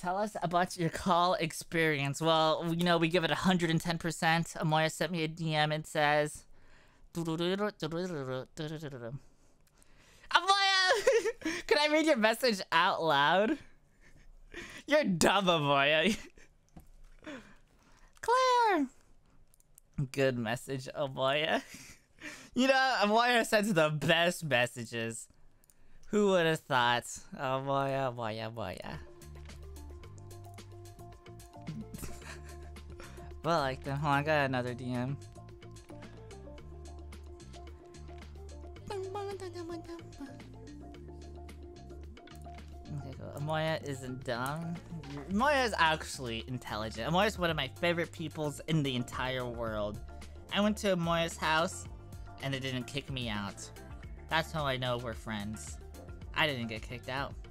Tell us about your call experience. Well, you know, we give it 110%. Amoya sent me a DM and says... Amoya! Can I read your message out loud? You're dumb, Amoya. Claire! Good message, Amoya. You know, Amoya sends the best messages. Who would have thought? Amoya, Amoya, Amoya. Well, like, hold on, I got another DM. Okay, cool. Amoya isn't dumb. Amoya is actually intelligent. Amoya is one of my favorite peoples in the entire world. I went to Amoya's house, and they didn't kick me out. That's how I know we're friends. I didn't get kicked out.